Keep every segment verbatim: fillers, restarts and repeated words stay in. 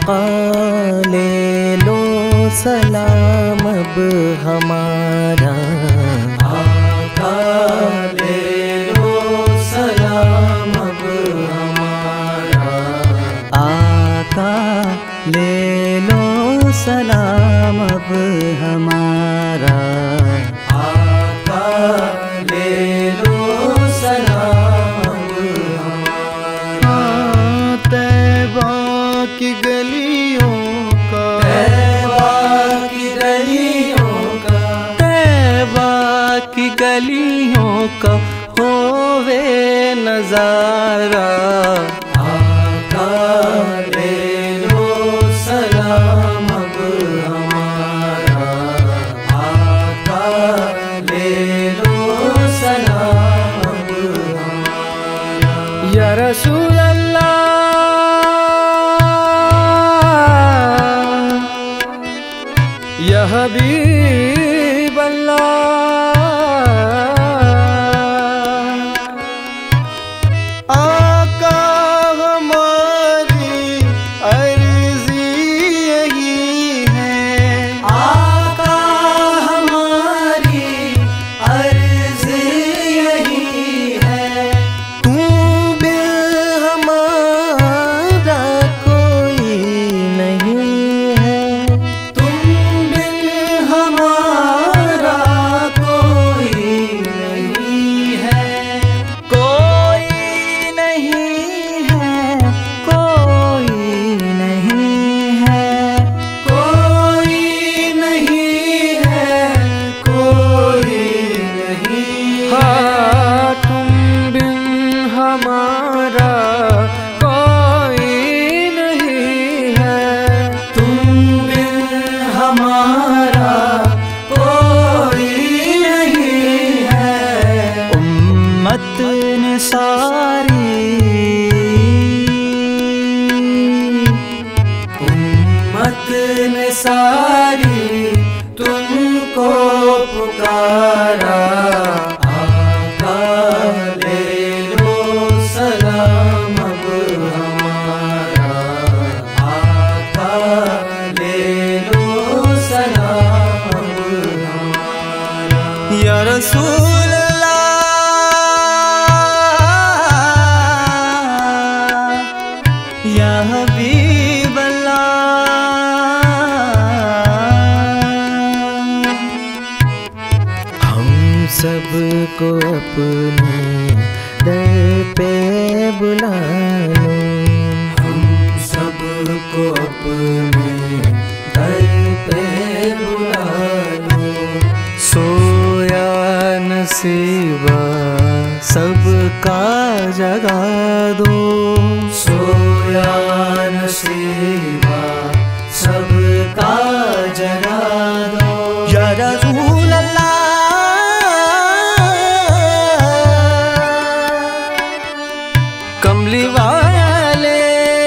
आका ले लो सलाम अब हमारा, आका ले लो सलाम अब हमारा, आका ले लो सलाम अब हमारा, आका ले लो सलाम अब हमारा। तैबा की गलियों का, तैबा की गलियों का, तैबा की गलियों का होवे नजारा, आका ले लो सलाम अब हमारा, आका ले लो सलाम अब हमारा। या रसूल अल्लाह, या हबीब अल्लाह, आका हमारी अर्जी यही है, आका हमारी अर्ज़ यही है, तू बिन हमारा कोई नहीं है, तुम बिन हमारा कोई नहीं है, कोई नहीं है, कोई नहीं है, कोई नहीं है, कोई नहीं है। हाँ तुम बिन हमारा कोई नहीं है, तुम बिन हमारा कोई नहीं है। उम्मत ने सारी, उम्मत ने सारी तुमको पुकारा, आका ले लो सलाम अब हमारा, आका ले लो सलाम अब हमारा। या रसूल अल्लाह, या हबीब अल्लाह, हम सबको अपने दर पे बुला लो, हम सबको अपने दर पे बुला लो, सोया नसीबा सबका जगा दो, सोया नसीबा सबका जगा दो। या रसूल अल्लाह, कमली वाले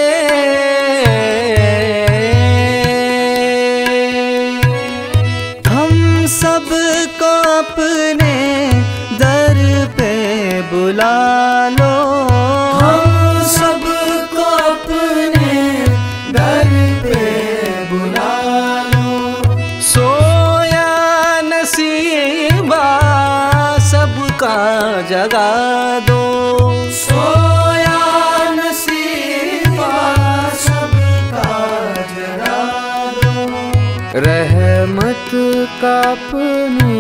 हम सबको अपने दर पे बुला लो, हम सबको अपने दर पे बुला लो, सोया नसीबा सबका जगा दो, सोया नसीबा सबका जगा दो। रहमत का अपने,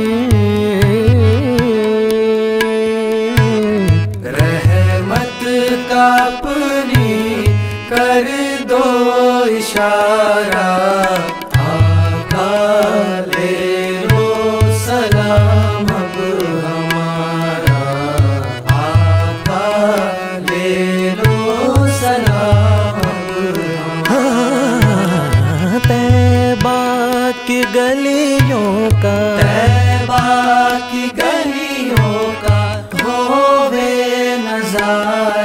रहमत का अपनी कर दो इशारा, आका ले लो सलाम अब हमारा, आका ले लो सलाम अब हमारा। हाँ, तैबा की गलियों का, तैबा की गलियों का होवे नजारा,